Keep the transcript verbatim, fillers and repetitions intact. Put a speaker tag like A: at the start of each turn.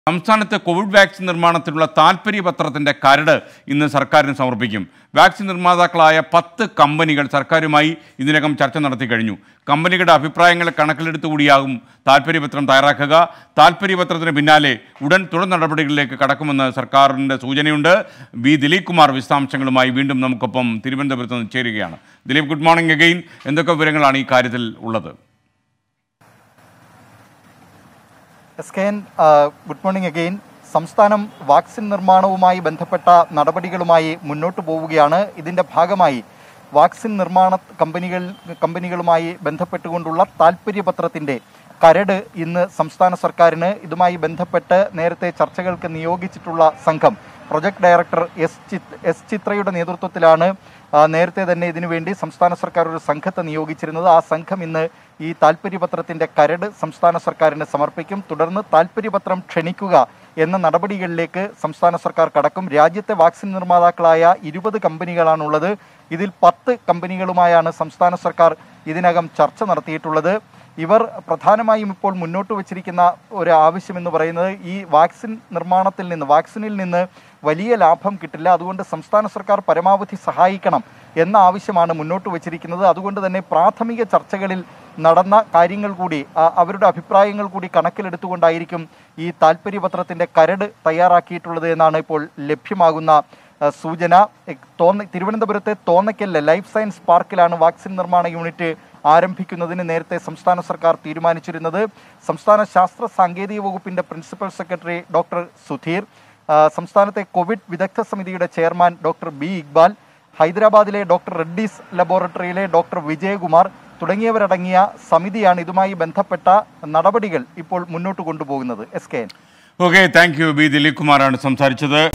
A: സംസ്ഥാനത്ത് Covid vaccine നിർമ്മാണത്തിനുള്ള താൽപ്പര്യപത്രത്തിന്റെ കരട് ഇന്ന് സർക്കാരിന് സമർപ്പിക്കും. വാക്സിൻ നിർമ്മാതാക്കളായ പത്ത് കമ്പനികൾ സർക്കാരുമായി ഇതിനകം ചർച്ച നടത്തി കഴിഞ്ഞു. കമ്പനികളുടെ അഭിപ്രായങ്ങൾ കണക്കിലെടുത്തുകൂടിയാകും താൽപ്പര്യപത്രം തയ്യാറാക്കുക. താൽപ്പര്യപത്രത്തിന് പിന്നാലെ ഉടൻ തുടർ നടപടികളിലേക്ക് കടക്കുമെന്ന് സർക്കാരിൻ്റെ സൂചനയുണ്ട്. വി ദിലീപ് കുമാർ വിശദാംശങ്ങളുമായി വീണ്ടും നമുക്കൊപ്പം തിരുവനന്തപുരത്ത് നിന്ന് ചേരുകയാണ്. Dileep, good morning again. എന്തൊക്കെ വിവരങ്ങളാണ് ഈ കാര്യത്തിൽ ഉള്ളത്?
B: S K N, good morning again. സംസ്ഥാനം വാക്സിൻ നിർമ്മാണവുമായി ബന്ധപ്പെട്ട നടപടികളുമായി മുന്നോട്ട് പോവുകയാണ്. ഇതിൻ്റെ ഭാഗമായി വാക്സിൻ നിർമ്മാണ കമ്പനികൾ കമ്പനികളുമായി ബന്ധപ്പെട്ടുകൊണ്ടുള്ള താൽപ്പര്യപത്രത്തിൻ്റെ കരട് ഇന്ന് സംസ്ഥാന സർക്കാരിന് ഇതുമായി ബന്ധപ്പെട്ട് നേരത്തെ ചർച്ചകൾക്ക് നിയോഗിച്ചിട്ടുള്ള സംഘം പ്രൊജക്ട് ഡയറക്ടർ എസ് ചിത് എസ് ചിത്രയുടെ നേതൃത്വത്തിലാണ് നേരത്തെ തന്നെ ഇതിനുവേണ്ടി സംസ്ഥാന സർക്കാർ ഒരു സംഘത്തെ നിയോഗിച്ചിരുന്നത്. ആ സംഘം ഇന്ന് ഈ താൽപ്പര്യപത്രത്തിൻ്റെ കരട് സംസ്ഥാന സർക്കാരിന് സമർപ്പിക്കും. തുടർന്ന് താൽപ്പര്യപത്രം ക്ഷണിക്കുക എന്ന നടപടികളിലേക്ക് സംസ്ഥാന സർക്കാർ കടക്കും. രാജ്യത്തെ വാക്സിൻ നിർമ്മാതാക്കളായ ഇരുപത് കമ്പനികളാണുള്ളത്. ഇതിൽ പത്ത് കമ്പനികളുമായാണ് സംസ്ഥാന സർക്കാർ ഇതിനകം ചർച്ച നടത്തിയിട്ടുള്ളത്. ഇവർ പ്രധാനമായും ഇപ്പോൾ മുന്നോട്ട് വച്ചിരിക്കുന്ന ഒരു ആവശ്യം എന്ന് പറയുന്നത് ഈ വാക്സിൻ നിർമ്മാണത്തിൽ നിന്ന് വാക്സിനിൽ നിന്ന് വലിയ ലാഭം കിട്ടില്ല, അതുകൊണ്ട് സംസ്ഥാന സർക്കാർ പരമാവധി സഹായിക്കണം എന്ന ആവശ്യമാണ് മുന്നോട്ട് വച്ചിരിക്കുന്നത്. അതുകൊണ്ട് തന്നെ പ്രാഥമിക ചർച്ചകളിൽ നടന്ന കാര്യങ്ങൾ കൂടി അവരുടെ അഭിപ്രായങ്ങൾ കൂടി കണക്കിലെടുത്തുകൊണ്ടായിരിക്കും ഈ താൽപ്പര്യപത്രത്തിൻ്റെ കരട് തയ്യാറാക്കിയിട്ടുള്ളത് എന്നാണ് ഇപ്പോൾ ലഭ്യമാകുന്ന സൂചന. തോന്ന തിരുവനന്തപുരത്തെ തോന്നയ്ക്കലിലെ ലൈഫ് സയൻസ് പാർക്കിലാണ് വാക്സിൻ നിർമ്മാണ യൂണിറ്റ് ആരംഭിക്കുന്നതിന് നേരത്തെ സംസ്ഥാന സർക്കാർ തീരുമാനിച്ചിരുന്നത്. സംസ്ഥാന ശാസ്ത്ര സാങ്കേതിക വകുപ്പിൻ്റെ പ്രിൻസിപ്പൽ സെക്രട്ടറി ഡോക്ടർ സുധീർ, സംസ്ഥാനത്തെ കോവിഡ് വിദഗ്ധ സമിതിയുടെ ചെയർമാൻ ഡോക്ടർ ബി ഇക്ബാൽ, ഹൈദരാബാദിലെ ഡോക്ടർ റെഡ്ഡീസ് ലബോറട്ടറിയിലെ ഡോക്ടർ വിജയകുമാർ തുടങ്ങിയവരടങ്ങിയ സമിതിയാണ് ഇതുമായി ബന്ധപ്പെട്ട നടപടികൾ ഇപ്പോൾ മുന്നോട്ട് കൊണ്ടുപോകുന്നത്. S K N.
A: Okay, thank you. B Dileep കുമാറാണ് സംസാരിച്ചത്.